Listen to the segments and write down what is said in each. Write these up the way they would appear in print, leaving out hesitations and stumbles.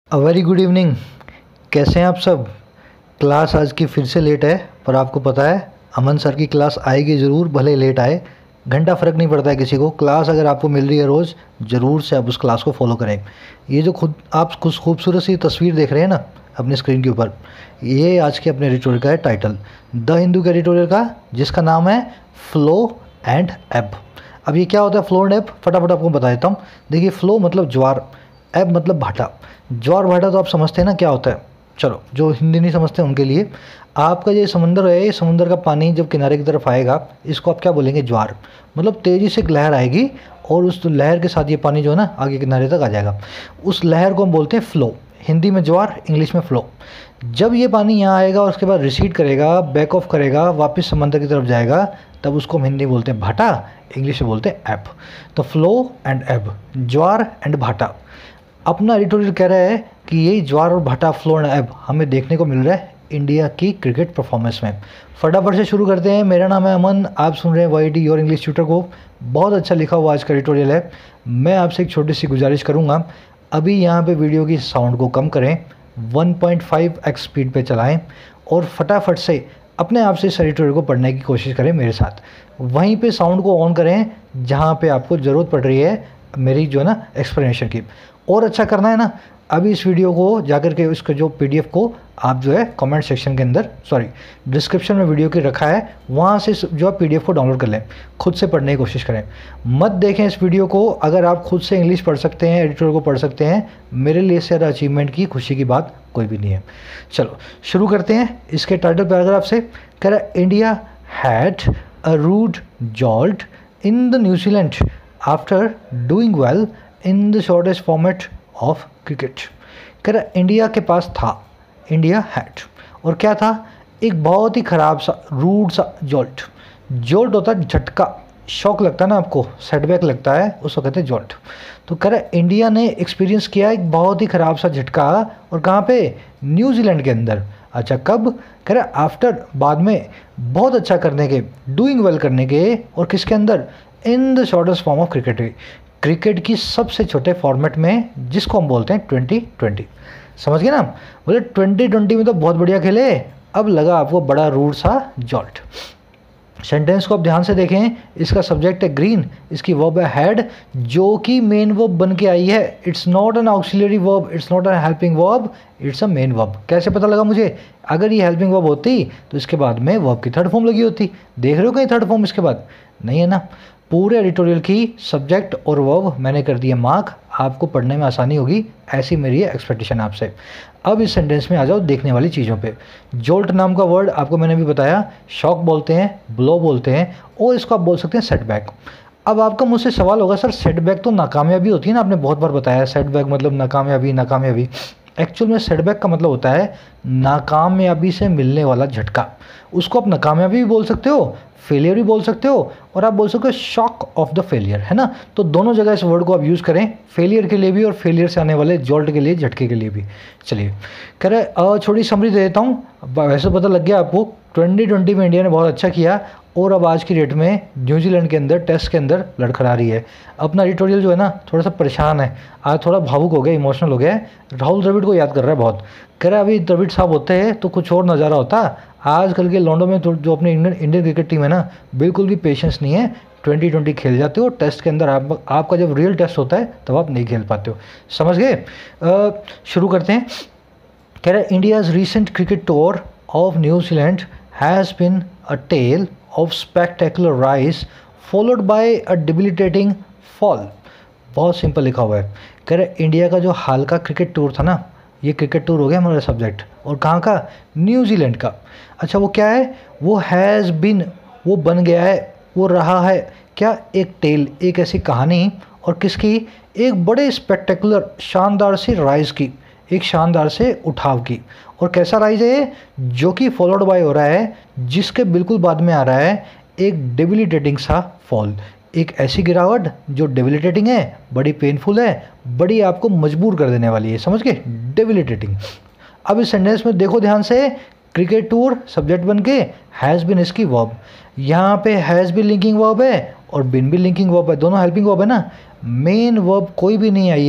Very good evening. कैसे हैं आप सब। क्लास आज की फिर से लेट है, पर आपको पता है अमन सर की क्लास आएगी ज़रूर, भले लेट आए। घंटा फ़र्क नहीं पड़ता है किसी को। क्लास अगर आपको मिल रही है रोज़, ज़रूर से आप उस क्लास को फॉलो करें। ये जो खुद आप कुछ खूबसूरत सी तस्वीर देख रहे हैं ना अपनी स्क्रीन के ऊपर, ये आज के अपने एडिटोरियल का है टाइटल, द हिंदू के एडिटोरियल का, जिसका नाम है फ्लो एंड एब। अब ये क्या होता है फ्लो एंड एब, फटाफट आपको बता देता हूँ। देखिए, फ्लो मतलब ज्वार, एब मतलब भाटा। ज्वार भाटा तो आप समझते हैं ना क्या होता है। चलो, जो हिंदी नहीं समझते उनके लिए, आपका ये समंदर है, ये समंदर का पानी जब किनारे की तरफ आएगा, इसको आप क्या बोलेंगे, ज्वार। मतलब तेज़ी से एक लहर आएगी और उस लहर के साथ ये पानी जो है ना आगे किनारे तक आ जाएगा, उस लहर को हम बोलते हैं फ्लो। हिंदी में ज्वार, इंग्लिश में फ्लो। जब ये पानी यहाँ आएगा और उसके बाद रिसीड करेगा, बैक ऑफ करेगा, वापस समंदर की तरफ जाएगा, तब उसको हम हिंदी बोलते हैं भाटा, इंग्लिश में बोलते हैं एब। तो फ्लो एंड एब, ज्वार एंड भाटा। अपना एडिटोरियल कह रहा है कि यही ज्वार और भाटा, फ्लो एंड एब हमें देखने को मिल रहा है इंडिया की क्रिकेट परफॉर्मेंस में। फटाफट से शुरू करते हैं। मेरा नाम है अमन, आप सुन रहे हैं वाईटी योर इंग्लिश ट्यूटर को। बहुत अच्छा लिखा हुआ आज का एडिटोरियल है। मैं आपसे एक छोटी सी गुजारिश करूंगा, अभी यहाँ पे वीडियो की साउंड को कम करें, 1.5x स्पीड पे चलाएं और फटाफट से अपने आप से इस एडिटोरियल को पढ़ने की कोशिश करें मेरे साथ। वहीं पे साउंड को ऑन करें जहाँ पे आपको ज़रूरत पड़ रही है मेरी जो है ना एक्सप्लेनेशन की। और अच्छा करना है ना, अभी इस वीडियो को जाकर के उसके जो पीडीएफ को आप जो है कमेंट सेक्शन के अंदर, डिस्क्रिप्शन में वीडियो की रखा है, वहाँ से जो है पीडीएफ को डाउनलोड कर लें, खुद से पढ़ने की कोशिश करें। मत देखें इस वीडियो को, अगर आप खुद से इंग्लिश पढ़ सकते हैं, एडिटोरियल को पढ़ सकते हैं, मेरे लिए इससे ज़्यादा अचीवमेंट की खुशी की बात कोई भी नहीं है। चलो शुरू करते हैं। इसके टाइटल पैराग्राफ से कह रहा है, India had a rude jolt in the New Zealand after doing well in the shortest format of cricket. कह रहा इंडिया के पास था, इंडिया हैड, और क्या था, एक बहुत ही ख़राब सा रूड सा जॉल्ट। जॉल्ट होता है झटका, शॉक लगता है ना आपको, सेटबैक लगता है, उसको कहते हैं जॉल्ट। तो कह रहा इंडिया ने एक्सपीरियंस किया एक बहुत ही ख़राब सा झटका, और कहाँ पे, न्यूजीलैंड के अंदर। अच्छा कब, कह रहा आफ्टर, बाद में, बहुत अच्छा करने के, डूइंग वेल करने के, और किसके अंदर, in the shortest form of cricket, cricket की सबसे छोटे फॉर्मेट में, जिसको हम बोलते हैं 2020। समझ गए ना। बोले 2020 में तो बहुत बढ़िया खेले, अब लगा आपको बड़ा रूड सा जॉल्ट। सेंटेंस को आप ध्यान से देखें, इसका सब्जेक्ट है ग्रीन, इसकी वर्ब है हैड, जो कि मेन वर्ब बन के आई है। It's not an auxiliary verb, it's not an helping verb, it's a main verb. कैसे पता लगा मुझे, अगर ये हेल्पिंग वर्ब होती तो इसके बाद में वर्ब की थर्ड फॉर्म लगी होती। देख रहे हो कहीं थर्ड फॉर्म इसके बाद, नहीं है ना। पूरे एडिटोरियल की सब्जेक्ट और वर्ब मैंने कर दिया मार्क, आपको पढ़ने में आसानी होगी, ऐसी मेरी एक्सपेक्टेशन आपसे। अब इस सेंटेंस में आ जाओ देखने वाली चीज़ों पे। जोल्ट नाम का वर्ड आपको मैंने भी बताया, शॉक बोलते हैं, ब्लो बोलते हैं, और इसको आप बोल सकते हैं सेटबैक। अब आपका मुझसे सवाल होगा, सर सेटबैक तो नाकामयाबी होती है ना, आपने बहुत बार बताया सेटबैक मतलब नाकामयाबी, नाकामयाबी। एक्चुअल में सेटबैक का मतलब होता है नाकामयाबी से मिलने वाला झटका। उसको आप नाकामयाबी भी बोल सकते हो, फेलियर भी बोल सकते हो, और आप बोल सकते हो शॉक ऑफ द फेलियर, है ना। तो दोनों जगह इस वर्ड को आप यूज़ करें, फेलियर के लिए भी और फेलियर से आने वाले जॉल्ट के लिए, झटके के लिए भी। चलिए कह रहे छोटी समरी दे देता हूँ। वैसे पता लग गया आपको, 2020 में इंडिया ने बहुत अच्छा किया, और अब आज की डेट में न्यूजीलैंड के अंदर टेस्ट के अंदर लड़खड़ा रही है। अपना एडिटोरियल जो है ना थोड़ा सा परेशान है आज, थोड़ा भावुक हो गया, इमोशनल हो गया है, राहुल द्रविड़ को याद कर रहा है बहुत। कह रहा है अभी द्रविड़ साहब होते हैं तो कुछ और नज़ारा होता। आजकल के लॉन्डो में तो जो अपनी इंडियन क्रिकेट टीम है ना, बिल्कुल भी पेशेंस नहीं है। 2020 खेल जाते हो, टेस्ट के अंदर आपका जब रियल टेस्ट होता है तब आप नहीं खेल पाते हो। समझ गए। शुरू करते हैं। कह रहा है India's recent cricket tour of New Zealand has been a tale of spectacular rise followed by a debilitating fall. बहुत सिंपल लिखा हुआ है। कह रहे इंडिया का जो हाल का क्रिकेट टूर था ना, ये क्रिकेट टूर हो गया हमारा सब्जेक्ट, और कहाँ का, न्यूजीलैंड का। अच्छा वो क्या है, वो हैज़ बिन, वो बन गया है, वो रहा है क्या, एक टेल, एक ऐसी कहानी, और किसकी, एक बड़े स्पेक्टेकुलर, शानदार सी राइज की, एक शानदार से उठाव की। और कैसा राइज है, जो कि फॉलोड बाय हो रहा है, जिसके बिल्कुल बाद में आ रहा है एक डेबिलिटेटिंग सा फॉल, एक ऐसी गिरावट जो डेबिलिटेटिंग है, बड़ी पेनफुल है, बड़ी आपको मजबूर कर देने वाली है। समझ गए, डेबिलिटेटिंग। अब इस सेंटेंस में देखो ध्यान से, क्रिकेट टूर सब्जेक्ट बन के, हैज़ बिन इसकी वर्ब, यहाँ पे हैज़ बिन लिंकिंग वर्ब है और बिन भी लिंकिंग वर्ब है, दोनों हेल्पिंग वर्ब है ना। मेन वर्ब कोई भी नहीं आई है,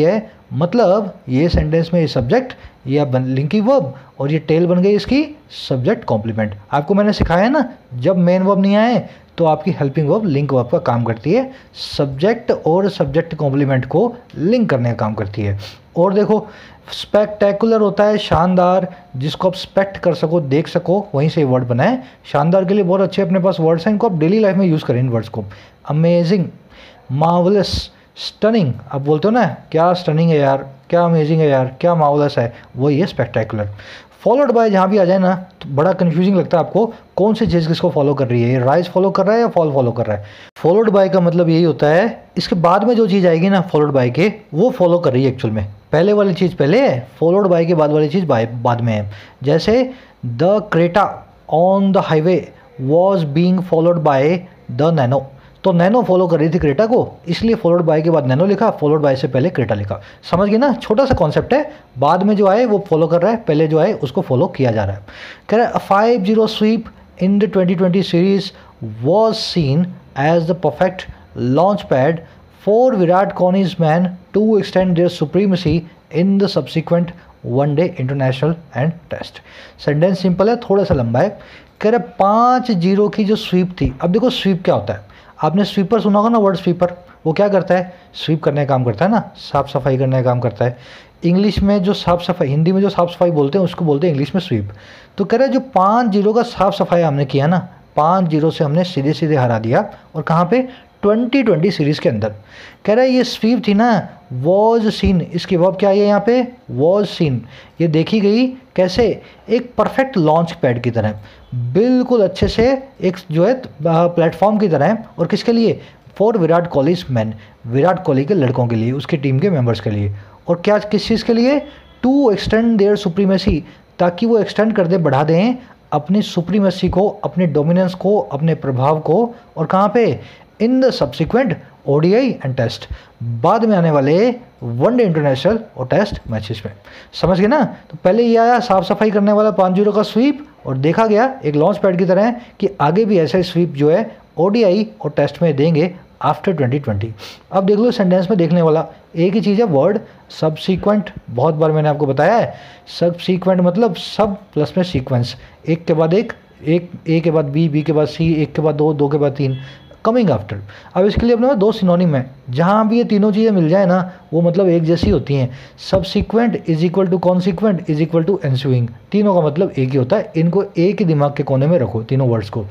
मतलब ये सेंटेंस में ये सब्जेक्ट, ये लिंकिंग वर्ब और ये टेल बन गई इसकी सब्जेक्ट कॉम्प्लीमेंट। आपको मैंने सिखाया है ना, जब मेन वर्ब नहीं आए तो आपकी हेल्पिंग वर्ब लिंक वर्ब का काम करती है, सब्जेक्ट और सब्जेक्ट कॉम्प्लीमेंट को लिंक करने का काम करती है। और देखो स्पेक्टेकुलर होता है शानदार, जिसको आप स्पेक्ट कर सको, देख सको, वहीं से वर्ड बना है। शानदार के लिए बहुत अच्छे अपने पास वर्ड्स हैं, इनको आप डेली लाइफ में यूज़ करें इन वर्ड्स को। अमेजिंग, मार्वलस, स्टनिंग, आप बोलते हो ना क्या स्टनिंग है यार, क्या अमेजिंग है यार, क्या मार्वलस है, वही है स्पेक्टेकुलर। फॉलोड बाय जहाँ भी आ जाए ना तो बड़ा कंफ्यूजिंग लगता है आपको, कौन सी चीज़ किसको फॉलो कर रही है, ये राइज फॉलो कर रहा है या फॉल फॉलो कर रहा है। फॉलोड बाय का मतलब यही होता है इसके बाद में जो चीज़ आएगी ना फॉलोड बाय के, वो फॉलो कर रही है एक्चुअल में। पहले वाली चीज़ पहले है, फॉलोड बाय के बाद वाली चीज़ बाद में है। जैसे the Creta on the highway was being followed by the Nano, तो नैनो फॉलो कर रही थी क्रेटा को, इसलिए फॉलोड बाय के बाद नैनो लिखा, फॉलोड बाय से पहले क्रेटा लिखा। समझ गए ना, छोटा सा कॉन्सेप्ट है, बाद में जो आए वो फॉलो कर रहा है, पहले जो आए उसको फॉलो किया जा रहा है। कह रहा है 5-0 sweep in the 2020 series was seen as the perfect launch pad for Virat Kohli's men to extend their supremacy in the subsequent one day international and test. Sentence simple है, थोड़ा सा लंबा है। कह रहे 5-0 की जो स्वीप थी, अब देखो स्वीप क्या होता है, आपने स्वीपर सुना होगा ना, वर्ड स्वीपर, वो क्या करता है, स्वीप करने का काम करता है ना, साफ सफाई करने का काम करता है। इंग्लिश में जो साफ सफाई, हिंदी में जो साफ सफाई बोलते हैं उसको बोलते हैं इंग्लिश में स्वीप। तो कह रहे हैं जो 5-0 का साफ सफाई हमने किया ना, 5-0 से हमने सीधे सीधे हरा दिया, और कहाँ पे, 2020 सीरीज़ के अंदर। कह रहा है ये स्वीप थी ना, वॉज सीन, इसकी वर्ब क्या है यहाँ पे, वॉज सीन, ये देखी गई कैसे, एक परफेक्ट लॉन्च पैड की तरह, बिल्कुल अच्छे से एक जो है प्लेटफॉर्म की तरह है। और किसके लिए, फॉर विराट कोहलीज मैन, विराट कोहली के लड़कों के लिए, उसकी टीम के मेंबर्स के लिए। और क्या, किस चीज़ के लिए, टू एक्सटेंड देयर सुप्रीमेसी, ताकि वो एक्सटेंड कर दे, बढ़ा दें अपनी सुप्रीमेसी को, अपने डोमिनेंस को, अपने प्रभाव को। और कहाँ पे, in the subsequent ODI and test, बाद में आने वाले वनडे इंटरनेशनल और टेस्ट मैचेस में। समझ गए ना, तो पहले ये आया साफ सफाई करने वाला 5-0 का स्वीप, और देखा गया एक लॉन्च पैड की तरह कि आगे भी ऐसा स्वीप जो है ओडीआई और टेस्ट में देंगे आफ्टर 2020। अब देख लो सेंटेंस में देखने वाला एक ही चीज़ है, वर्ड सबसीक्वेंट, बहुत बार मैंने आपको बताया है, सबसीक्वेंट मतलब सब प्लस में सीक्वेंस, एक के बाद एक, ए के बाद बी के बाद सी, एक के बाद दो के बाद तीन, कमिंग आफ्टर। अब इसके लिए अपने पास 2 सिनोनिम है, जहाँ भी ये तीनों चीज़ें मिल जाए ना वो मतलब एक जैसी होती हैं। Subsequent is equal to consequent is equal to ensuing, तीनों का मतलब एक ही होता है, इनको एक ही दिमाग के कोने में रखो तीनों वर्ड्स को।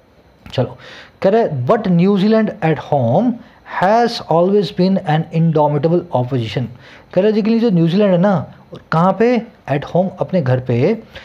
चलो, कह रहे but New Zealand at home has always been an indomitable opposition. कह रहे जी के लिए जो न्यूजीलैंड है ना, कहाँ पे, एट होम, अपने घर पे,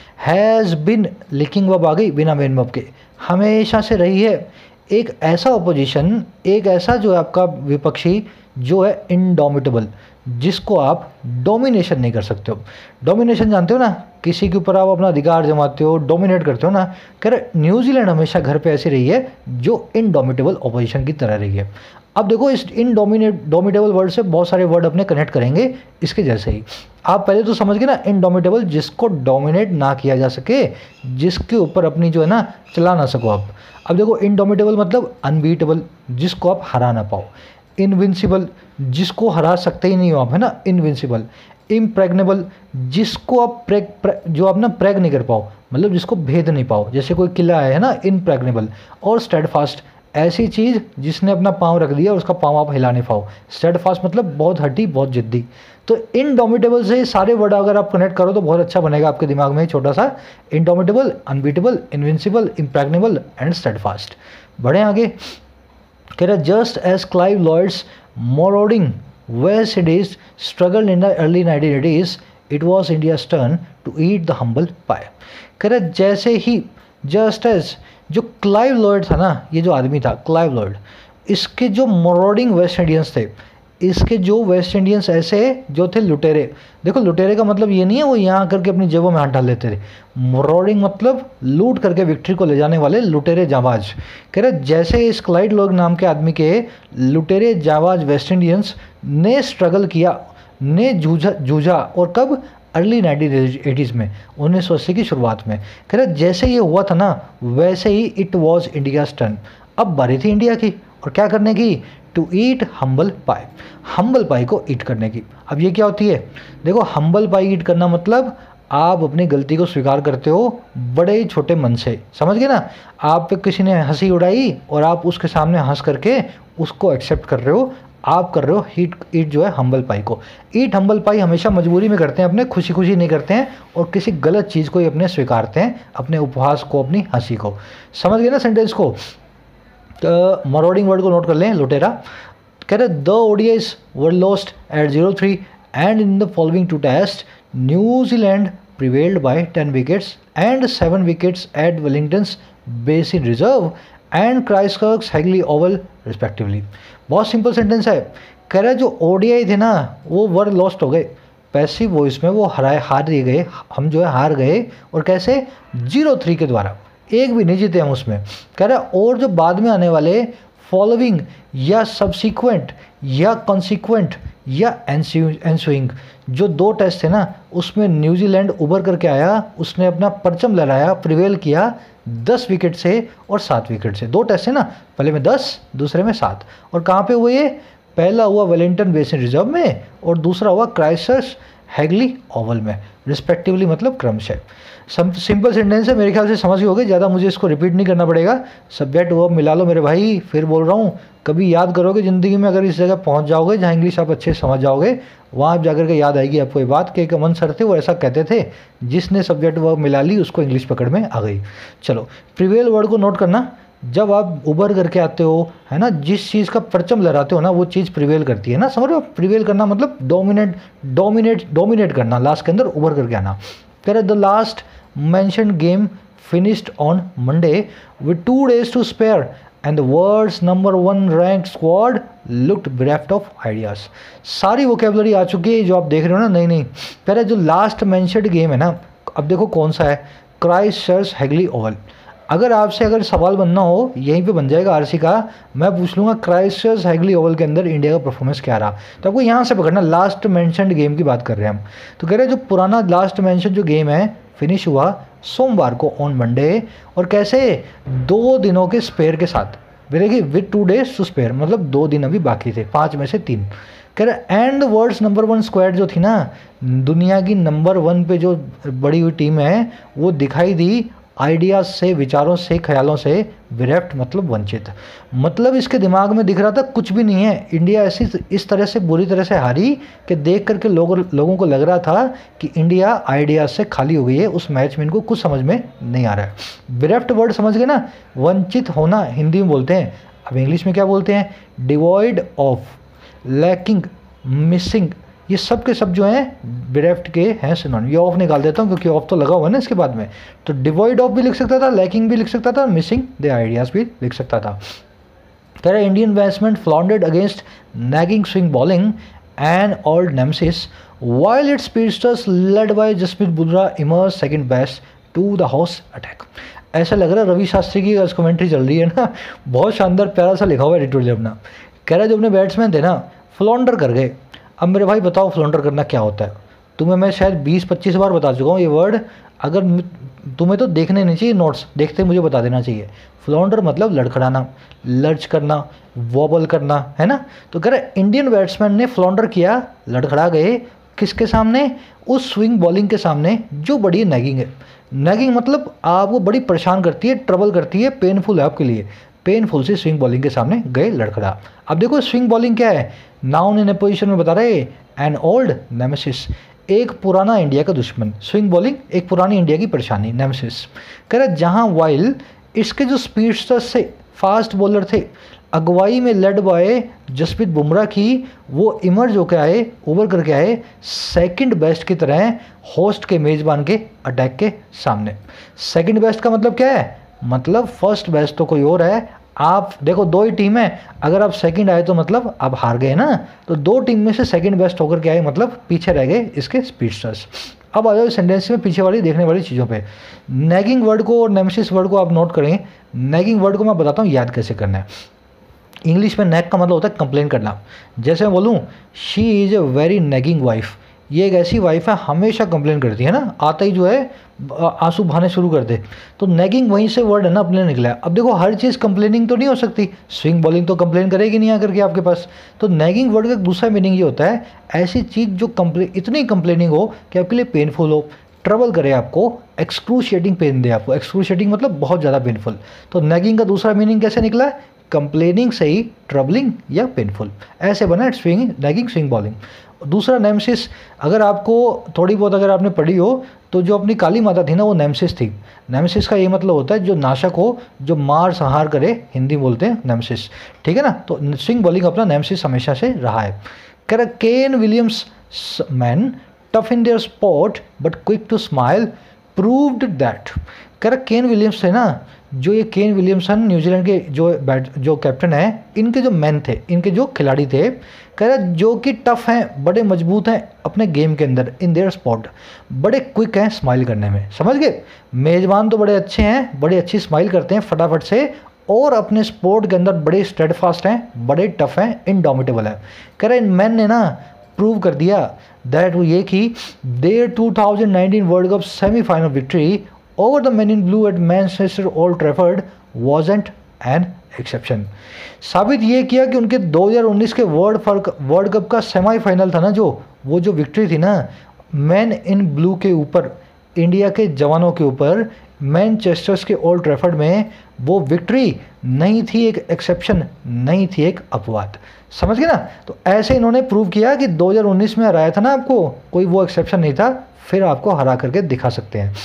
हैज़ बिन, लिंकिंग वर्ब आ गई बिना मेन वर्ब के, हमेशा से रही है एक ऐसा ऑपोजिशन, एक ऐसा जो है आपका विपक्षी जो है इंडोमिटेबल, जिसको आप डोमिनेशन नहीं कर सकते हो। डोमिनेशन जानते हो ना, किसी के ऊपर आप अपना अधिकार जमाते हो, डोमिनेट करते हो ना। कह रहे न्यूजीलैंड हमेशा घर पे ऐसी रही है जो इनडोमिटेबल ऑपोजिशन की तरह रही है। अब देखो इस इनडोमिटेबल वर्ड से बहुत सारे वर्ड अपने कनेक्ट करेंगे इसके जैसे ही। आप पहले तो समझ गए ना, इनडोमिटेबल जिसको डोमिनेट ना किया जा सके, जिसके ऊपर अपनी जो है ना चला ना सको आप। अब देखो इनडोमिटेबल मतलब अनबीटेबल, जिसको आप हरा ना पाओ। इनविंसिबल, जिसको हरा सकते ही नहीं हो आप, है ना, इनविंसिबल। इम्प्रेग्नेबल, जिसको आप जो आप ना प्रेग नहीं कर पाओ, मतलब जिसको भेद नहीं पाओ, जैसे कोई किला है ना, इम्प्रेग्नेबल। और स्टेडफास्ट, ऐसी चीज़ जिसने अपना पाँव रख दिया उसका पाँव आप हिला नहीं पाओ। स्टेडफास्ट मतलब बहुत हटी, बहुत जिद्दी। तो इनडोमिटेबल से सारे वर्ड अगर आप कनेक्ट करो तो बहुत अच्छा बनेगा आपके दिमाग में, छोटा सा, indomitable, unbeatable, invincible, impregnable and steadfast. बढ़े आगे, कह रहा just as Clive Lloyd's marauding West Indies struggle in the early 1980s, it was India's turn to eat the humble pie. कह रहा जैसे ही, जस्ट एज, जो क्लाइव लॉयड था ना, ये जो आदमी था क्लाइव लॉयड, इसके जो मॉरोडिंग वेस्ट इंडियंस थे, इसके जो वेस्ट इंडियंस ऐसे जो थे लुटेरे। देखो लुटेरे का मतलब ये नहीं है वो यहाँ करके अपनी जेबों में हाथ डाल लेते थे। मॉरोडिंग मतलब लूट करके विक्ट्री को ले जाने वाले लुटेरे जाबाज। कह रहे जैसे इस क्लाइव लॉयड नाम के आदमी के लुटेरे जाबाज वेस्ट इंडियंस ने स्ट्रगल किया, ने जूझा, और कब, अर्ली 1980s में, 1980 की शुरुआत में। कह रहे जैसे ये हुआ था ना वैसे ही इट वॉज इंडियाज टर्न, अब बारी थी इंडिया की, और क्या करने की, to eat humble pie, humble pie को ईट करने की। अब ये क्या होती है, देखो हम्बल पाई ईट करना मतलब आप अपनी गलती को स्वीकार करते हो बड़े ही छोटे मन से, समझ गए ना। आप पे किसी ने हंसी उड़ाई और आप उसके सामने हंस करके उसको एक्सेप्ट कर रहे हो, आप कर रहे हो ईट जो है हम्बल पाई को। ईट हम्बल पाई हमेशा मजबूरी में करते हैं, अपने खुशी खुशी नहीं करते हैं और किसी गलत चीज़ को ही अपने स्वीकारते हैं, अपने उपहास को, अपनी हंसी को। समझ गए ना सेंटेंस को। तो मरोडिंग वर्ड को नोट कर लें, लुटेरा। कह रहे the ODIs were lost at 0-3 and in the following 2 test New Zealand prevailed by 10 wickets and 7 wickets at Wellington's Basin Reserve and Christchurch's Hagley Oval respectively। बहुत सिंपल सेंटेंस है। कह रहा है जो ओडीआई थे ना वो वर लॉस्ट हो गए, पैसिव वॉइस में वो हार गए, हम जो है हार गए। और कैसे, 0-3 के द्वारा, एक भी नहीं जीते हम उसमें। कह रहा है और जो बाद में आने वाले फॉलोइंग या सबसिक्वेंट या कॉन्सिक्वेंट या एंसुइंग जो 2 टेस्ट थे ना उसमें न्यूजीलैंड उभर करके आया, उसने अपना परचम लहराया, प्रिवेल किया 10 विकेट से और 7 विकेट से। 2 टेस्ट है ना, पहले में 10 दूसरे में 7। और कहाँ पे हुए ये, पहला हुआ वेलिंगटन बेसिन रिजर्व में और दूसरा हुआ क्राइस्टचर्च हैगली ओवल में रिस्पेक्टिवली, मतलब क्रमशः। सिंपल सेंटेंस है, मेरे ख्याल से समझ ही होगे, ज़्यादा मुझे इसको रिपीट नहीं करना पड़ेगा। सब्जेक्ट वर्ब मिला लो मेरे भाई, फिर बोल रहा हूँ, कभी याद करोगे ज़िंदगी में, अगर इस जगह पहुँच जाओगे जहाँ इंग्लिश आप अच्छे से समझ जाओगे, वहाँ आप जाकर के याद आएगी आपको ये बात कि एक अमन सर थे वो ऐसा कहते थे, जिसने सब्जेक्ट वर्ब मिला ली उसको इंग्लिश पकड़ में आ गई। चलो प्रिवेल वर्ड को नोट करना, जब आप उभर करके आते हो है ना, जिस चीज़ का परचम लहराते हो ना वो चीज़ प्रिवेल करती है ना, समझ रहे हो। प्रिवेल करना मतलब डोमिनेट करना, लास्ट के अंदर उभर करके आना। कह रहे the last mentioned game finished on Monday with 2 days to spare and the world's number 1 rank squad looked bereft of ideas. सारी वोकेबलरी आ चुकी है जो आप देख रहे हो ना, नहीं कह रहे जो लास्ट मेंशन्ड गेम है ना, अब देखो कौन सा है, क्राइस्टचर्च हैगली ओवल। अगर आपसे अगर सवाल बनना हो यहीं पे बन जाएगा आरसी का, मैं पूछ लूँगा क्राइस्टचर्च हैगली ओवल के अंदर इंडिया का परफॉर्मेंस क्या रहा, तो आपको यहाँ से पकड़ना, लास्ट मेंशन्ड गेम की बात कर रहे हैं हम। तो कह रहे हैं जो पुराना लास्ट मेंशन जो गेम है फिनिश हुआ सोमवार को ऑन मंडे, और कैसे 2 दिनों के स्पेयर के साथ, देखिए विद 2 days टू स्पेयर, मतलब 2 दिन अभी बाकी थे, 5 में से 3। कह रहे एंड वर्ल्ड्स नंबर 1 स्क्वाड जो थी ना, दुनिया की नंबर 1 पे जो बड़ी हुई टीम है वो दिखाई दी आइडियाज़ से, विचारों से, ख्यालों से bereft मतलब वंचित। मतलब इसके दिमाग में दिख रहा था कुछ भी नहीं है, इंडिया ऐसी इस तरह से बुरी तरह से हारी कि देख करके लोगों को लग रहा था कि इंडिया आइडियाज़ से खाली हो गई है, उस मैच में इनको कुछ समझ में नहीं आ रहा है। bereft वर्ड समझ गए ना, वंचित होना हिंदी में बोलते हैं, अब इंग्लिश में क्या बोलते हैं, डिवॉइड ऑफ, लैकिंग, मिसिंग, ये सब के सब जो हैं bereft के हैं सिनोनिम। ये ऑफ निकाल देता हूँ क्योंकि ऑफ तो लगा हुआ है ना इसके बाद में, तो डिवॉइड ऑफ भी लिख सकता था, लैकिंग भी लिख सकता था, मिसिंग द आइडियाज़ भी लिख सकता था। कह रहे Indian batsman floundered against nagging swing bowling and old nemesis while its speedsters led by Jasprit Bumrah emerge second best to the house attack. ऐसा लग रहा है रवि शास्त्री की आज कमेंट्री चल रही है ना, बहुत शानदार प्यारा सा लिखा हुआ है एडिटोरियल अपना। कह रहा है जो अपने बैट्समैन थे ना फ्लॉन्डर कर गए। अब मेरे भाई बताओ फ्लॉन्डर करना क्या होता है, तुम्हें मैं शायद 20-25 बार बता चुका हूँ ये वर्ड, अगर तुम्हें तो देखने नहीं चाहिए नोट्स, देखते मुझे बता देना चाहिए। फ्लॉन्डर मतलब लड़खड़ाना, लर्च करना, वॉबल करना, है ना। तो कह रहे इंडियन बैट्समैन ने फ्लॉन्डर किया, लड़खड़ा गए, किसके सामने, उस स्विंग बॉलिंग के सामने जो बड़ी नैगिंग है। नैगिंग मतलब आपको बड़ी परेशान करती है, ट्रबल करती है, पेनफुल है आपके लिए, पेनफुल से स्विंग बॉलिंग के सामने गए लड़खड़ा। अब देखो स्विंग बॉलिंग क्या है, नाउन इन ए पोजीशन में बता रहे, एन ओल्ड नेमेसिस, एक पुराना इंडिया का दुश्मन, स्विंग बॉलिंग एक पुरानी इंडिया की परेशानी, नेमेसिस। कह रहा जहाँ वाइल इसके जो स्पीडस्टर्स से फास्ट बॉलर थे, अगुवाई में लेड बाय जसप्रीत बुमराह की, वो इमर्ज होकर आए, ओवर करके आए सेकंड बेस्ट की तरह होस्ट के मेज़बान के अटैक के सामने। सेकंड बेस्ट का मतलब क्या है, मतलब फर्स्ट बेस्ट तो कोई और है। आप देखो 2 ही टीम है, अगर आप सेकंड आए तो मतलब आप हार गए ना, तो 2 टीम में से सेकंड बेस्ट होकर के आए मतलब पीछे रह गए इसके स्पीडस्टर्स। अब आ जाओ इस सेंटेंस में पीछे वाली देखने वाली चीज़ों पे। नैगिंग वर्ड को और नेमेसिस वर्ड को आप नोट करें। नैगिंग वर्ड को मैं बताता हूँ याद कैसे करना है। इंग्लिश में नैग का मतलब होता है कंप्लेन करना। जैसे मैं बोलूँ she is a very nagging wife, ये एक ऐसी वाइफ है हमेशा कंप्लेन करती है ना, आता ही जो है आंसू बहाने शुरू कर दे। तो नेगिंग वहीं से वर्ड है ना अपने निकला है। अब देखो हर चीज़ कंप्लेनिंग तो नहीं हो सकती, स्विंग बॉलिंग तो कंप्लेन करेगी नहीं आकर के आपके पास। तो नेगिंग वर्ड का दूसरा मीनिंग ये होता है ऐसी चीज़ जो इतनी कंप्लेनिंग हो कि आपके लिए पेनफुल हो, ट्रबल करे आपको, एक्सक्रूशिएटिंग पेन दे आपको। एक्सक्रूशिएटिंग मतलब बहुत ज़्यादा पेनफुल। तो नेगिंग का दूसरा मीनिंग कैसे निकला है? कंप्लेनिंग से ही ट्रबलिंग या पेनफुल, ऐसे बना है स्विंग नेगिंग स्विंग बॉलिंग। दूसरा नेमसिस, अगर आपको थोड़ी बहुत अगर आपने पढ़ी हो तो जो अपनी काली माता थी ना वो नेमसिस थी। नेमसिस का ये मतलब होता है जो नाशक हो, जो मार संहार करे, हिंदी बोलते हैं नेमसिस, ठीक है ना। तो स्विंग बॉलिंग अपना नेमसिस हमेशा से रहा है। Kane Williams man tough in their spot but quick to smile proved that. Kane Williams थे ना, जो ये केन विलियमसन न्यूजीलैंड के जो कैप्टन है, इनके जो मैन थे, इनके जो खिलाड़ी थे, कह रहे जो कि टफ हैं, बड़े मजबूत हैं अपने गेम के अंदर, इन देयर स्पॉट, बड़े क्विक हैं स्माइल करने में। समझ गए? मेज़बान तो बड़े अच्छे हैं, बड़े अच्छी स्माइल करते हैं फटाफट से, और अपने स्पोर्ट के अंदर बड़े स्टेडफास्ट हैं, बड़े टफ हैं, इनडोमिटेबल है। कह रहे इन मैन ने ना प्रूव कर दिया दैट वो ये कि their 2019 world cup semifinal victory over the men in blue at Manchester Old Trafford wasn't an exception। साबित ये किया कि उनके 2019 के वर्ल्ड कप का सेमीफाइनल था ना, वो जो विक्ट्री थी ना मैन इन ब्लू के ऊपर, इंडिया के जवानों के ऊपर मैनचेस्टर के ओल्ड ट्रैफर्ड में, वो विक्ट्री नहीं थी एक एक्सेप्शन, नहीं थी एक अपवाद। समझ गए ना? तो ऐसे इन्होंने प्रूव किया कि 2019 में हराया था ना आपको, कोई वो एक्सेप्शन नहीं था, फिर आपको हरा करके दिखा सकते हैं।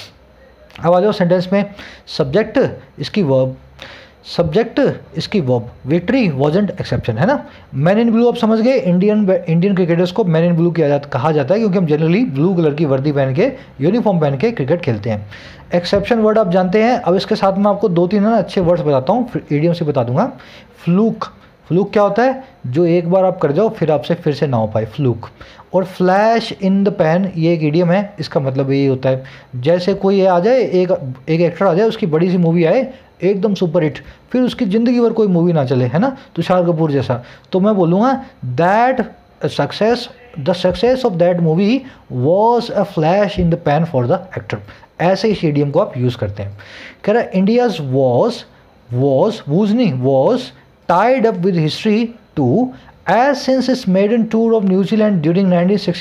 अब आ जाओ सेंटेंस में, सब्जेक्ट इसकी वर्ब, सब्जेक्ट इसकी वर्ब, विक्ट्री वॉजेंट एक्सेप्शन, है ना। मैन इन ब्लू आप समझ गए, इंडियन क्रिकेटर्स को मैन इन ब्लू कहा जाता है क्योंकि हम जनरली ब्लू कलर की वर्दी पहन के, यूनिफॉर्म पहन के क्रिकेट खेलते हैं। एक्सेप्शन वर्ड आप जानते हैं। अब इसके साथ मैं आपको 2-3 ना अच्छे वर्ड्स बताता हूँ, फिर इडियम से बता दूंगा। फ्लूक, फ्लूक क्या होता है? जो एक बार आप कर जाओ फिर आपसे फिर से ना हो पाए, फ्लूक। और फ्लैश इन द पैन, ये एक इडियम है, इसका मतलब यही होता है जैसे कोई आ जाए, एक एक्टर आ जाए, उसकी बड़ी सी मूवी आए एकदम सुपर हिट, फिर उसकी ज़िंदगी भर कोई मूवी ना चले, है ना, तुषार कपूर जैसा, तो मैं बोलूँगा that the success of that movie was a flash in the pan for the actor. ऐसे इस इडियम को आप यूज़ करते हैं। कह रहा है India's was tied up with history too, as since its maiden tour of New Zealand during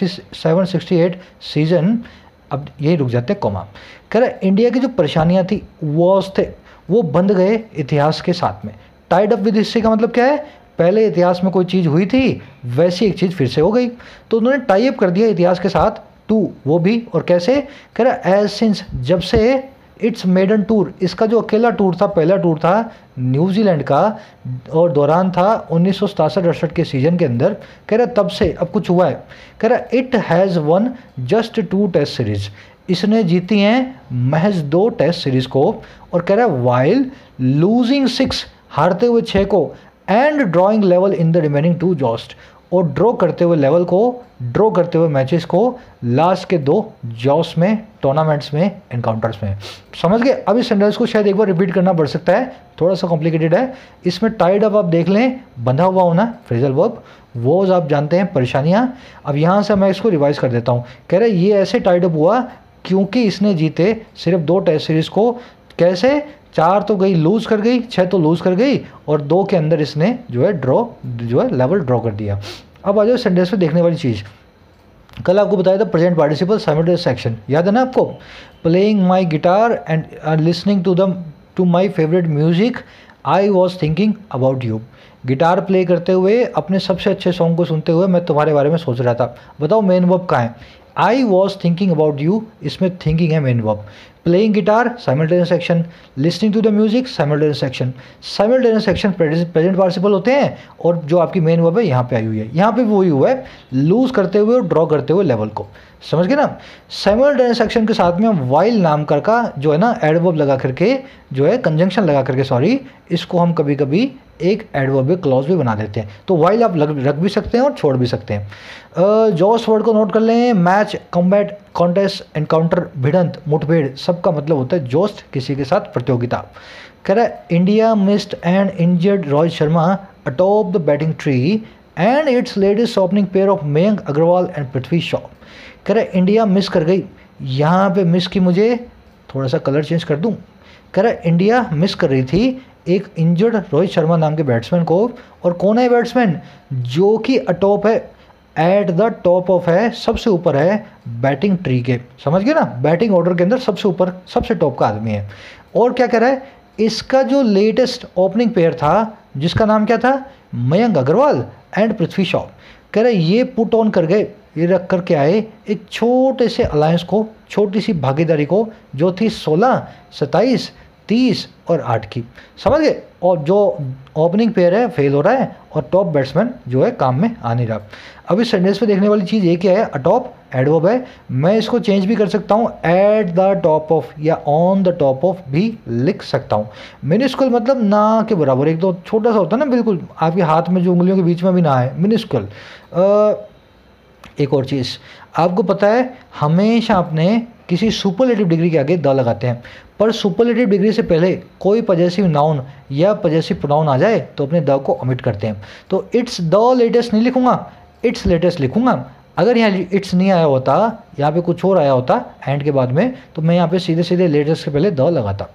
1967-68 season। अब यही रुक जाते हैं कॉमा। कह रहा इंडिया की जो परेशानियां थी वॉज थे, वो बंध गए इतिहास के साथ में। टाइड अप विद हिस्ट्री का मतलब क्या है? पहले इतिहास में कोई चीज़ हुई थी, वैसी एक चीज़ फिर से हो गई, तो उन्होंने टाई अप कर दिया इतिहास के साथ, टू वो भी, और कैसे? कह रहा एज सिंस, जब से, इट्स मेडन टूर, इसका जो अकेला टूर था, पहला टूर था न्यूजीलैंड का, और दौरान था 1967-68 के सीजन के अंदर। कह रहा तब से अब कुछ हुआ है। कह रहा it has won just 2 test series, इसने जीती हैं महज 2 टेस्ट सीरीज को। और कह रहा है वाइल लूजिंग 6, हारते हुए 6 को, and drawing level in the remaining 2 jousts, और ड्रॉ करते हुए लेवल को, ड्रॉ करते हुए मैचेस को लास्ट के 2 जॉस में, टूर्नामेंट्स में, एनकाउंटर्स में। समझ गए? अब इस सेंटेंस को शायद एक बार रिपीट करना पड़ सकता है, थोड़ा सा कॉम्प्लिकेटेड है। इसमें टाइड अप आप देख लें, बंधा हुआ होना, फ्रेजल वर्ब, वोज आप जानते हैं परेशानियाँ। अब यहाँ से मैं इसको रिवाइज कर देता हूँ। कह रहे ये ऐसे टाइड अप हुआ क्योंकि इसने जीते सिर्फ 2 टेस्ट सीरीज को। कैसे? 4 तो गई लूज कर गई, 6 तो लूज कर गई, और 2 के अंदर इसने जो है लेवल ड्रॉ कर दिया। अब आ जाओ सेंटेंस में देखने वाली चीज़। कल आपको बताया था प्रेजेंट पार्टिसिपल साइमल्टेनियस एक्शन, याद है ना आपको? Playing my guitar and listening to my favourite music, I was thinking about you. Guitar play करते हुए, अपने सबसे अच्छे सॉन्ग को सुनते हुए मैं तुम्हारे बारे में सोच रहा था। बताओ मेन वर्ब कहाँ है? I was thinking about you, इसमें थिंकिंग है main verb. Playing guitar simultaneous action, listening to the music simultaneous action. Simultaneous action present participle होते हैं, और जो आपकी मेन वर्ब है यहाँ पे आई हुई है, यहाँ पे भी वही हुआ है, लूज करते हुए और ड्रॉ करते हुए लेवल को। समझ गए ना? साइमल्टेनियस एक्शन के साथ में हम वाइल नाम का जो है ना एडवर्ब लगा करके, जो है कंजंक्शन लगा करके, सॉरी, इसको हम कभी कभी एक एडवर्ब क्लॉज भी बना देते हैं। तो वाइल आप रख भी सकते हैं और छोड़ भी सकते हैं। जॉस वर्ड को नोट कर लें। मैच, कॉम्बैट, कॉन्टेस्ट, एनकाउंटर, भिड़ंत, मुठभेड़, सबका मतलब होता है जोस्ट, किसी के साथ प्रतियोगिता। कह रहा है India missed and injured Rohit Sharma atop the batting tree and its latest opening pair of Mayank Agarwal and Prithvi Shaw. कह रहा है इंडिया मिस कर गई, यहाँ पे मिस की, मुझे थोड़ा सा कलर चेंज कर दूँ। कह रहा है इंडिया मिस कर रही थी एक इंजर्ड रोहित शर्मा नाम के बैट्समैन को। और कौन है बैट्समैन? जो कि अटॉप है, एट द टॉप ऑफ है, सबसे ऊपर है बैटिंग ट्री के, समझ गए ना, बैटिंग ऑर्डर के अंदर सबसे ऊपर, सबसे टॉप का आदमी है। और क्या कह रहा है, इसका जो लेटेस्ट ओपनिंग पेयर था जिसका नाम क्या था, मयंक अग्रवाल एंड पृथ्वी शॉ, कह रहे ये पुट ऑन कर गए, ये रख करके आए एक छोटे से अलायंस को, छोटी सी भागीदारी को, जो थी 16, 27, 30 और 8 की, समझ गए। और जो ओपनिंग पेयर है फेल हो रहा है और टॉप बैट्समैन जो है काम में आ नहीं रहा। अब इस सेंटेंस में देखने वाली चीज़ ये क्या है, अटॉप एडवर्ब है, मैं इसको चेंज भी कर सकता हूँ, एट द टॉप ऑफ या ऑन द टॉप ऑफ भी लिख सकता हूँ। मिनिस्कुल मतलब ना के बराबर, एक तो छोटा सा होता है ना, बिल्कुल आपके हाथ में जो उंगलियों के बीच में भी ना है, मिनिस्कुल। एक और चीज़ आपको पता है, हमेशा आपने किसी सुपरलेटिव डिग्री के आगे द लगाते हैं, पर सुपरलेटिव डिग्री से पहले कोई पजेसिव नाउन या पजेसिव प्रोनाउन आ जाए तो अपने द को ओमिट करते हैं। तो इट्स द लेटेस्ट नहीं लिखूंगा, इट्स लेटेस्ट लिखूंगा। अगर यहाँ इट्स नहीं आया होता, यहाँ पे कुछ और आया होता एंड के बाद में, तो मैं यहाँ पे सीधे सीधे लेटेस्ट के पहले द लगाता।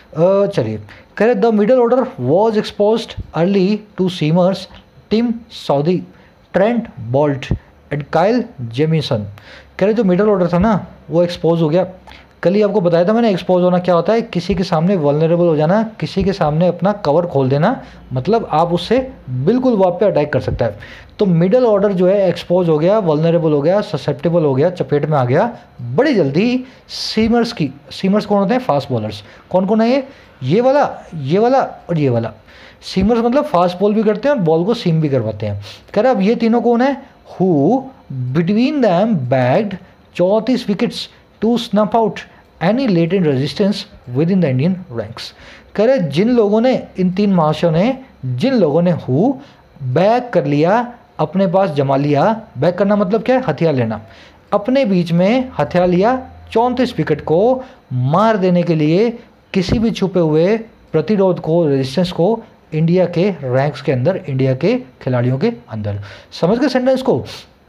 चलिए, कह रहे the middle order was exposed early to seamers Tim Southee, Trent Boult and Kyle Jamieson. कह रहे जो मिडल ऑर्डर था ना वो एक्सपोज हो गया। कल ही आपको बताया था मैंने, एक्सपोज होना क्या होता है, किसी के सामने वल्नरेबल हो जाना, किसी के सामने अपना कवर खोल देना, मतलब आप उससे बिल्कुल वो आप पे अटैक कर सकता है। तो मिडल ऑर्डर जो है एक्सपोज हो गया, वल्नरेबल हो गया, ससेप्टेबल हो गया, चपेट में आ गया बड़ी जल्दी सीमर्स की। सीमर्स कौन होते हैं? Fast bowlers. कौन कौन है ये वाला, ये वाला और ये वाला। सीमर्स मतलब फास्ट बॉल भी करते हैं और बॉल को सीम भी करवाते हैं। कह रहे अब ये तीनों कौन है? Who between them bagged 34 wickets to snuff out any latent resistance within the Indian ranks. कह रहे जिन लोगों ने, इन तीन महाशयों ने, जिन लोगों ने हु बैग कर लिया, अपने पास जमा लिया, बैग करना मतलब क्या है? हथियार लेना, अपने बीच में हथियार लिया 34 विकेट को मार देने के लिए किसी भी छुपे हुए प्रतिरोध को, रेजिस्टेंस को इंडिया के रैंक्स के अंदर, इंडिया के खिलाड़ियों के अंदर। समझ गए सेंटेंस को?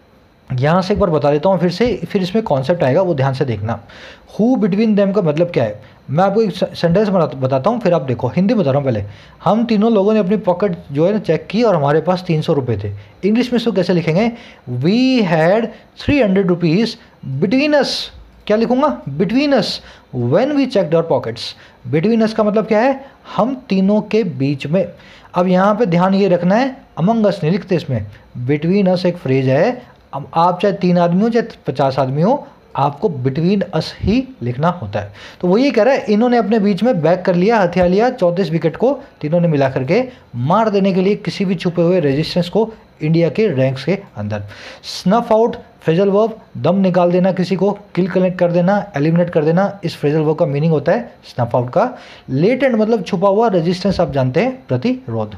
यहाँ से एक बार बता देता हूँ फिर से, फिर इसमें कॉन्सेप्ट आएगा, वो ध्यान से देखना। हु बिटवीन देम का मतलब क्या है, मैं आपको एक सेंटेंस बताता हूँ, फिर आप देखो। हिंदी बता रहा हूँ पहले। हम तीनों लोगों ने अपनी पॉकेट जो है ना चेक की और हमारे पास 300 रुपये थे। इंग्लिश में इसको कैसे लिखेंगे? We had 300 rupees between us. क्या लिखूंगा? Between us when we checked our pockets. Between us का मतलब क्या है? हम तीनों के बीच में। अब यहाँ पे ध्यान ये रखना है, अमंग अस नहीं लिखते इसमें, बिटवीन अस एक फ्रेज है। अब आप चाहे 3 आदमी हो चाहे 50 आदमी हो, आपको बिटवीन अस ही लिखना होता है। तो वो ये कह रहा है, इन्होंने अपने बीच में बैक कर लिया, हथियार लिया 34 विकेट को तीनों ने मिला करके मार देने के लिए किसी भी छुपे हुए रेजिस्टेंस को इंडिया के रैंक्स के अंदर। स्नफ आउट फ्रेजल वर्ब, दम निकाल देना किसी को, किल कलेक्ट कर देना, एलिमिनेट कर देना, इस फ्रेजल वर्ब का मीनिंग होता है स्नफ आउट का। लेटेंट मतलब छुपा हुआ, रेजिस्टेंस आप जानते हैं प्रतिरोध।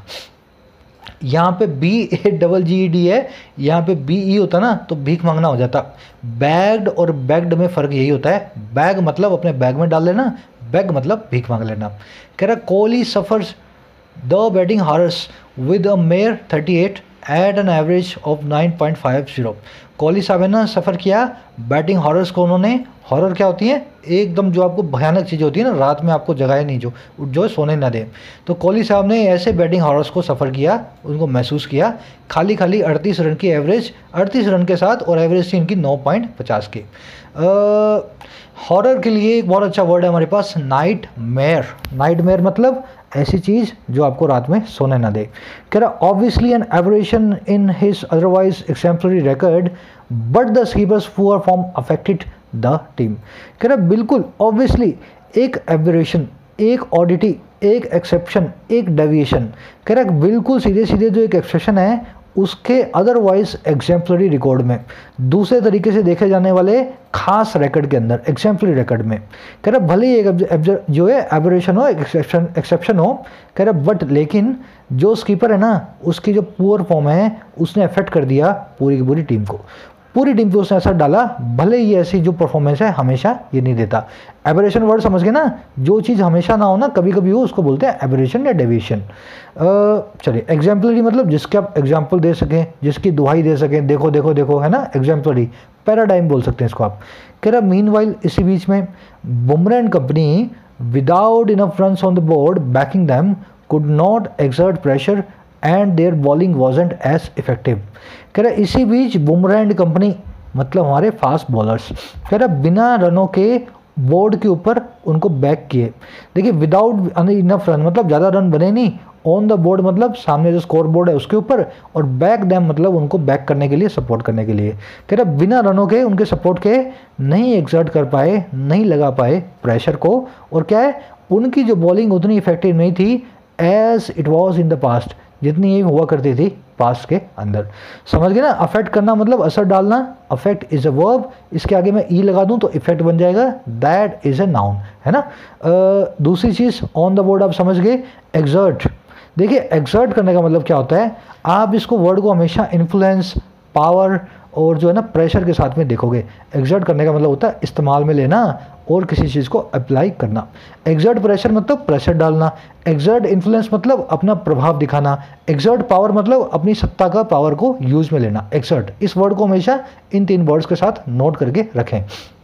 यहाँ पे BAGGED है, यहाँ पे BE होता ना तो भीख मांगना हो जाता। बैग्ड और बैग्ड में फ़र्क यही होता है, बैग मतलब अपने बैग में डाल लेना, बैग मतलब भीख मांग लेना। कह रहा Kohli suffers the batting horrors with a meagre 38 at an average of 9.50। Kohli साहब ने सफ़र किया बैटिंग हॉरर्स को। उन्होंने, हॉरर क्या होती है? एकदम जो आपको भयानक चीज़ होती है ना, रात में आपको जगाए नहीं, जो सोने ना दे। तो कोहली साहब ने ऐसे बैटिंग हॉरर्स को सफ़र किया, उनको महसूस किया। खाली 38 रन की एवरेज, 38 रन के साथ, और एवरेज थी इनकी 9.50 की। हॉरर के लिए एक बहुत अच्छा वर्ड है हमारे पास, नाइट मेयर। नाइट मेयर मतलब ऐसी चीज़ जो आपको रात में सोने ना दे। कह रहा obviously an aberration in his otherwise exemplary record but the skipper's poor form affected the team. कह रहा बिल्कुल ऑब्वियसली एक एबरेशन, एक ऑडिटी, एक एक्सेप्शन, एक डेविएशन। कह रहा बिल्कुल सीधे सीधे जो एक एक्सेप्शन है उसके अदरवाइज एग्जाम्पलरी रिकॉर्ड में, दूसरे तरीके से देखे जाने वाले खास रिकॉर्ड के अंदर, एग्जाम्पलरी रिकॉर्ड में। कह रहा भले ही एक जो है एबरेशन हो, एक्सेप्शन हो, कह रहा बट लेकिन जो स्कीपर है ना उसकी जो पुअर फॉर्म है उसने अफेक्ट कर दिया पूरी की पूरी टीम को। पूरी टीम पे उसने असर डाला, भले ही ऐसी जो परफॉर्मेंस है हमेशा ये नहीं देता। एबरेशन वर्ड समझ गए ना, जो चीज़ हमेशा ना हो ना कभी कभी हो, उसको बोलते हैं एबरेशन या डेविएशन। चलिए एग्जाम्पलरी मतलब जिसके आप एग्जाम्पल दे सकें, जिसकी दुहाई दे सकें, देखो देखो देखो, है ना एग्जाम्पलरी। पैराडाइम बोल सकते हैं इसको आप। कह रहा मीनवाइल इसी बीच में Bumrah and company without enough runs on the board backing them could not exert pressure and their bowling wasn't as effective. कह रहा इसी बीच बुमराह एंड कंपनी मतलब हमारे फास्ट बॉलर्स, कह रहा बिना रनों के बोर्ड के ऊपर उनको बैक किए। देखिए विदाउट इनफ रन मतलब ज़्यादा रन बने नहीं, ऑन द बोर्ड मतलब सामने जो स्कोर बोर्ड है उसके ऊपर, और बैक डैम मतलब उनको बैक करने के लिए, सपोर्ट करने के लिए। कह रहा बिना रनों के उनके सपोर्ट के नहीं एग्जर्ट कर पाए, नहीं लगा पाए प्रेशर को, और क्या है उनकी जो बॉलिंग उतनी इफेक्टिव नहीं थी as it was in the past, जितनी ये हुआ करती थी पास्ट के अंदर। समझ गए ना, अफेक्ट करना मतलब असर डालना, अफेक्ट इज अ वर्ब, इसके आगे मैं ई लगा दूं तो इफेक्ट बन जाएगा, दैट इज अ नाउन, है ना। दूसरी चीज ऑन द बोर्ड आप समझ गए, एक्सर्ट। देखिए एक्सर्ट करने का मतलब क्या होता है, आप इसको वर्ड को हमेशा इन्फ्लुएंस, पावर और जो है ना प्रेशर के साथ में देखोगे। एक्सर्ट करने का मतलब होता है इस्तेमाल में लेना और किसी चीज़ को अप्लाई करना। एक्सर्ट प्रेशर मतलब प्रेशर डालना, एक्सर्ट इन्फ्लुएंस मतलब अपना प्रभाव दिखाना, एक्सर्ट पावर मतलब अपनी सत्ता का पावर को यूज में लेना। एक्सर्ट इस वर्ड को हमेशा इन 3 वर्ड्स के साथ नोट करके रखें।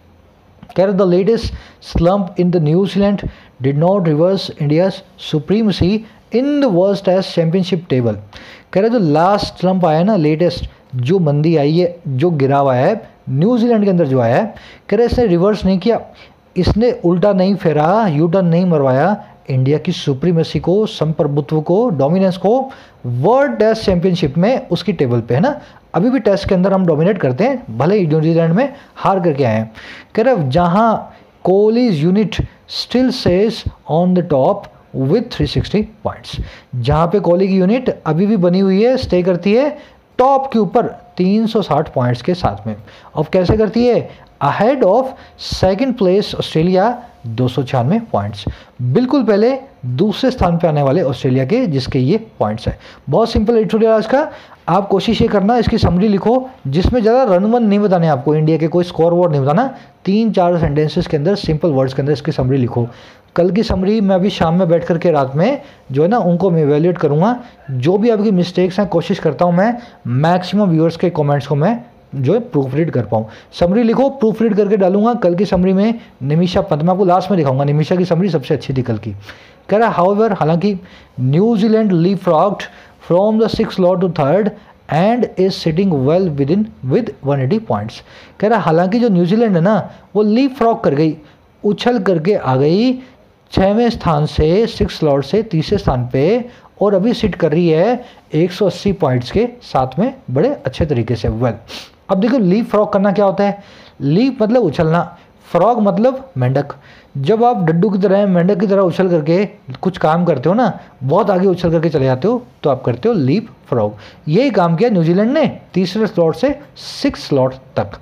कह रहे the latest slump in the New Zealand did not reverse India's supremacy in the world test championship table. कह रहे जो लास्ट स्लम्प आया ना, लेटेस्ट जो मंदी आई है, जो गिराव आया है न्यूजीलैंड के अंदर जो आया है, कह रहे इसने रिवर्स नहीं किया, इसने उल्टा नहीं फेरा, यू टर्न नहीं मरवाया इंडिया की सुप्रीमेसी को, संप्रभुत्व को, डोमिनेंस को वर्ल्ड टेस्ट चैंपियनशिप में उसकी टेबल पे, है ना। अभी भी टेस्ट के अंदर हम डोमिनेट करते हैं, भले ही न्यूजीलैंड में हार करके आए हैं। कह रहे जहां कोहलीज यूनिट स्टिल सेज on the top with 360 points, जहां पे कोहली की यूनिट अभी भी बनी हुई है, स्टे करती है टॉप के ऊपर 360 पॉइंट्स के साथ में। अब कैसे करती है, ahead of second place Australia 296 points, बिल्कुल पहले दूसरे स्थान पे आने वाले ऑस्ट्रेलिया के, जिसके ये पॉइंट्स है। बहुत सिंपल एडिटोरियल आज का। आप कोशिश ये करना इसकी समरी लिखो, जिसमें ज़्यादा रन वन नहीं बताने आपको, इंडिया के कोई स्कोर बोर्ड नहीं बताना, 3-4 सेंटेंसेस के अंदर सिंपल वर्ड्स के अंदर इसकी समरी लिखो। कल की समरी मैं अभी शाम में बैठ करके रात में जो है ना उनको मैं इवेल्युएट करूँगा। जो भी आपकी मिस्टेक्स हैं कोशिश करता हूँ मैं मैक्सिमम व्यूअर्स के कमेंट्स को मैं जो है प्रूफ रीड कर पाऊँ। समरी लिखो, प्रूफ रीड करके डालूंगा। कल की समरी में निमिषा पंत, मैं आपको लास्ट में दिखाऊंगा, निमिषा की समरी सबसे अच्छी थी कल की। कह रहा है हाउएवर, हालांकि New Zealand leapfrogged from the 6th slot to 3rd and is sitting well with 180 points. कह रहा है हालांकि जो न्यूजीलैंड है ना वो लीपफ्रॉग कर गई, उछल करके आ गई 6वें स्थान से 6th slot से 3रे स्थान पे, और अभी सिट कर रही है 180 पॉइंट्स के साथ में बड़े अच्छे तरीके से। वेल अब देखो लीप फ्रॉग करना क्या होता है। लीप मतलब उछलना, फ्रॉग मतलब मेंढक। जब आप डड्डू की तरह, मेंढक की तरह उछल करके कुछ काम करते हो ना, बहुत आगे उछल करके चले जाते हो, तो आप करते हो लीप फ्रॉग। यही काम किया न्यूजीलैंड ने 3रे स्लॉट से 6th slot तक।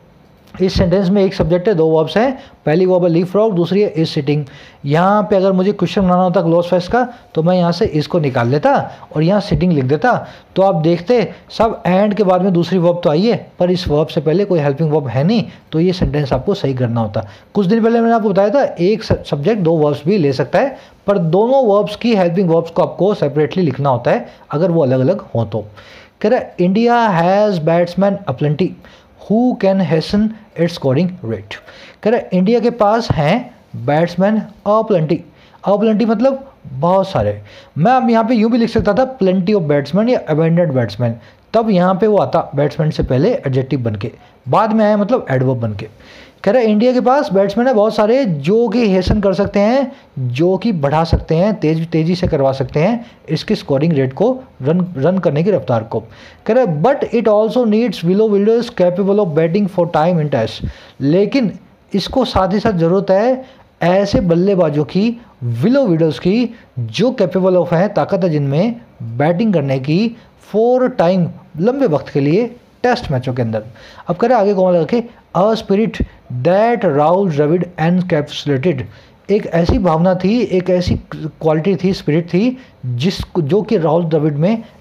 इस सेंटेंस में एक सब्जेक्ट है, 2 वर्ब्स हैं। पहली वर्ब है लीप फ्रॉग, दूसरी है इज सिटिंग। यहाँ पे अगर मुझे क्वेश्चन बनाना होता क्लोज फेस्ट का तो मैं यहाँ से इसको निकाल लेता और यहाँ सिटिंग लिख देता। तो आप देखते सब एंड के बाद में दूसरी वर्ब तो आई है, पर इस वर्ब से पहले कोई हेल्पिंग वर्ब है नहीं, तो ये सेंटेंस आपको सही करना होता। कुछ दिन पहले मैंने आपको बताया था एक सब्जेक्ट 2 वर्ब्स भी ले सकता है, पर दोनों वर्ब्स की हेल्पिंग वर्ब्स को आपको सेपरेटली लिखना होता है अगर वो अलग अलग हो तो। कह रहा है India has batsman aplenty who can hasten its scoring rate. कह रहा है इंडिया के पास हैं बैट्समैन अपलेंटी। अपलेंटी मतलब बहुत सारे। मैं अब यहाँ पे यूँ भी लिख सकता था प्लेंटी ऑफ बैट्समैन या अबेंडेंट बैट्समैन, तब यहाँ पे वो आता बैट्समैन से पहले एडजेक्टिव बन के, बाद में आया मतलब एडवर्ब बन के। कह रहा है इंडिया के पास बैट्समैन है बहुत सारे जो कि हेसन कर सकते हैं, जो कि बढ़ा सकते हैं, तेजी से करवा सकते हैं इसकी स्कोरिंग रेट को, रन करने की रफ्तार को। कह रहा है but it also needs willow wielders capable of batting for time in test. लेकिन इसको साथ ही साथ ज़रूरत है ऐसे बल्लेबाजों की, विलो विडर्स की, जो कैपेबल ऑफ है, ताकत है जिनमें बैटिंग करने की फॉर टाइम, लंबे वक्त के लिए टेस्ट मैचों के अंदर। अब कह रहे आगे कौन रखे, a spirit that Rahul Dravid encapsulated. एक ऐसी भावना थी, एक ऐसी क्वालिटी थी, स्पिरिट थी जो कि राहुल द्रविड़ में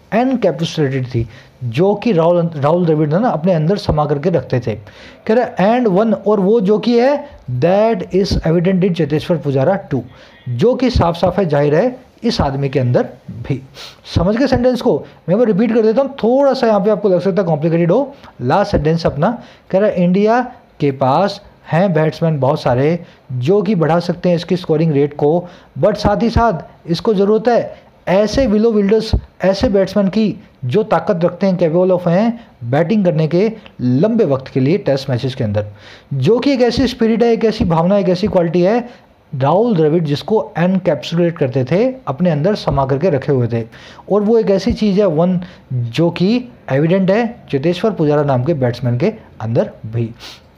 एनकैप्सुलेटेड थी, जो कि राहुल द्रविड़ ना अपने अंदर समा करके रखते थे। कह रहा एंड वन, और वो जो कि है that is evident in Cheteshwar Pujara too, जो कि साफ साफ है, जाहिर है इस आदमी के अंदर भी। समझ गए सेंटेंस को? मैं वो रिपीट कर देता हूँ, थोड़ा सा यहाँ पे आपको लग सकता है कॉम्प्लिकेटेड हो। लास्ट सेंटेंस अपना, कह रहा है इंडिया के पास हैं बैट्समैन बहुत सारे जो कि बढ़ा सकते हैं इसकी स्कोरिंग रेट को, बट साथ ही साथ इसको ज़रूरत है ऐसे विलो विल्डर्स, ऐसे बैट्समैन की जो ताकत रखते हैं, कैपेबल ऑफ हैं बैटिंग करने के लंबे वक्त के लिए टेस्ट मैचेस के अंदर, जो कि एक ऐसी स्पिरिट है, एक ऐसी भावना, एक ऐसी क्वालिटी है राहुल द्रविड़ जिसको एनकैप्सुलेट करते थे, अपने अंदर समा करके रखे हुए थे। और वो एक ऐसी चीज़ है वन जो कि एविडेंट है चेतेश्वर पुजारा नाम के बैट्समैन के अंदर भी।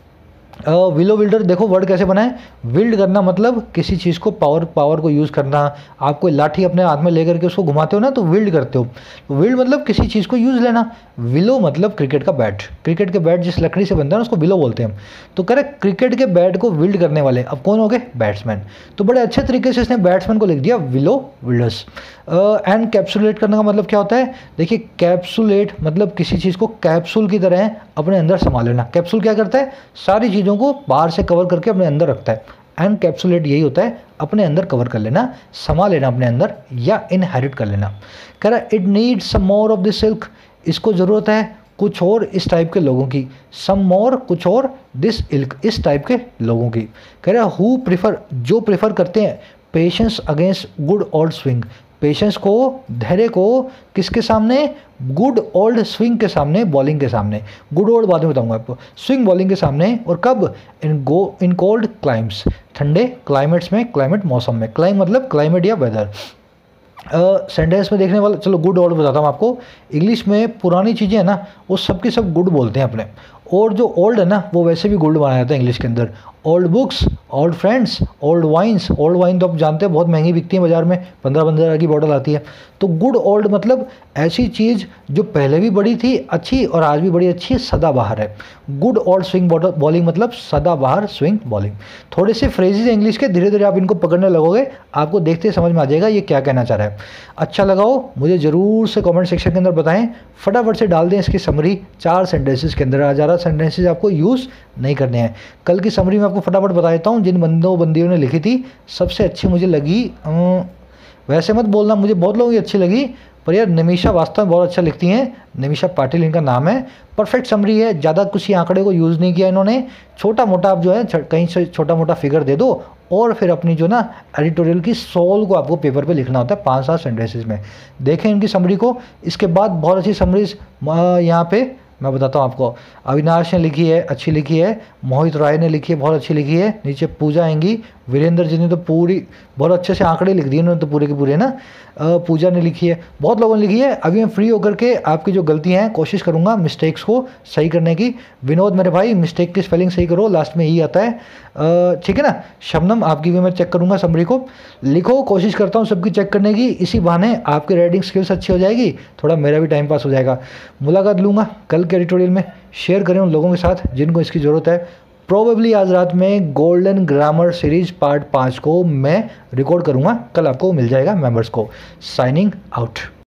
विलो विल्डर देखो वर्ड कैसे बना है, विल्ड करना मतलब किसी चीज़ को पावर को यूज़ करना। आप कोई लाठी अपने हाथ में लेकर के उसको घुमाते हो ना तो विल्ड करते हो, तो विल्ड मतलब किसी चीज़ को यूज़ लेना। विलो मतलब क्रिकेट का बैट, क्रिकेट के बैट जिस लकड़ी से बनता है ना उसको विलो बोलते हैं। तो करेक्ट, क्रिकेट के बैट को विल्ड करने वाले अब कौन हो गए? बैट्समैन। तो बड़े अच्छे तरीके से इसने बैट्समैन को लिख दिया विलो विल्डर्स। एंड कैप्सुलेट करने का मतलब क्या होता है? देखिए कैप्सुलेट मतलब किसी चीज़ को कैप्सूल की तरह अपने अंदर संभाल लेना। कैप्सूल क्या करता है? सारी चीज़ों को बाहर से कवर करके अपने अंदर रखता है। एंड कैप्सुलेट यही होता है, अपने अंदर कवर कर लेना, समा लेना अपने अंदर या इनहेरिट कर लेना। कह रहा है it needs some more of this silk, इसको ज़रूरत है कुछ और इस टाइप के लोगों की। सम मोर कुछ और, दिस इल्क इस टाइप के लोगों की। कह रहा है हु प्रिफर जो प्रेफर करते हैं patience against good old swing, patience को, धैर्य को किसके सामने? गुड ओल्ड स्विंग के सामने, बॉलिंग के सामने। गुड ओल्ड बाद में बताऊंगा आपको, स्विंग बॉलिंग के सामने। और कब? इन कोल्ड क्लाइम्स, ठंडे क्लाइमेट्स में, क्लाइमेट मौसम में। क्लाइम मतलब क्लाइमेट या वेदर। सेंटेंस में देखने वाला, चलो गुड ओल्ड बताता हूँ आपको। इंग्लिश में पुरानी चीज़ें हैं ना वो सबकी सब गुड बोलते हैं अपने, और जो ओल्ड है ना वो वैसे भी गुड बनाया जाता है इंग्लिश के अंदर। Old books, old friends, old wines. Old wine तो आप जानते हैं बहुत महंगी बिकती है बाजार में, 15-15 की बॉटल आती है। तो गुड ओल्ड मतलब ऐसी चीज़ जो पहले भी बड़ी थी अच्छी और आज भी बड़ी अच्छी है, सदाबहार है। गुड ओल्ड स्विंग बॉलिंग मतलब सदाबहार स्विंग बॉलिंग। थोड़े से फ्रेजेज है इंग्लिश के, धीरे धीरे आप इनको पकड़ने लगोगे, आपको देखते समझ में आ जाएगा ये क्या कहना चाह रहा है। अच्छा लगा हो मुझे ज़रूर से कमेंट सेक्शन के अंदर बताएं, फटाफट से डाल दें इसकी समरी 4 सेंटेंसेस के अंदर। ज़्यादा सेंटेंसेस आपको यूज़ नहीं करने हैं। कल की समरी में आपको फटाफट बता देता हूँ, जिन बंदियों ने लिखी थी सबसे अच्छी मुझे लगी, वैसे मत बोलना मुझे बहुत लोगों की अच्छी लगी, पर यार निमिषा वास्तव में बहुत अच्छा लिखती हैं। निमिषा पाटिल इनका नाम है। परफेक्ट समरी है, ज़्यादा कुछ ही आंकड़े को यूज़ नहीं किया इन्होंने। छोटा मोटा आप जो है कहीं से छोटा मोटा फिगर दे दो और फिर अपनी जो ना एडिटोरियल की सोल को आपको पेपर पे लिखना होता है 5-7 सेंटेंसेस में। देखें इनकी समरी को। इसके बाद बहुत अच्छी समरीज यहाँ पे मैं बताता हूँ आपको। अविनाश ने लिखी है, अच्छी लिखी है। मोहित राय ने लिखी है, बहुत अच्छी लिखी है। नीचे पूजा आएंगी। वीरेंद्र जी ने तो पूरी बहुत अच्छे से आंकड़े लिख दिए उन्होंने तो पूरे के पूरे ना। पूजा ने लिखी है, बहुत लोगों ने लिखी है। अभी मैं फ्री होकर के आपकी जो गलतियाँ हैं कोशिश करूँगा मिस्टेक्स को सही करने की। विनोद मेरे भाई मिस्टेक की स्पेलिंग सही करो, लास्ट में यही आता है, ठीक है ना। शबनम आपकी भी मैं चेक करूँगा समरी को। लिखो, कोशिश करता हूँ सबकी चेक करने की, इसी बहाने आपकी राइटिंग स्किल्स अच्छी हो जाएगी, थोड़ा मेरा भी टाइम पास हो जाएगा। मुलाकात लूँगा कल के एडिटोरियल में। शेयर करें उन लोगों के साथ जिनको इसकी ज़रूरत है। प्रोबेबली आज रात में गोल्डन ग्रामर सीरीज पार्ट 5 को मैं रिकॉर्ड करूँगा, कल आपको मिल जाएगा मेंबर्स को। Signing out.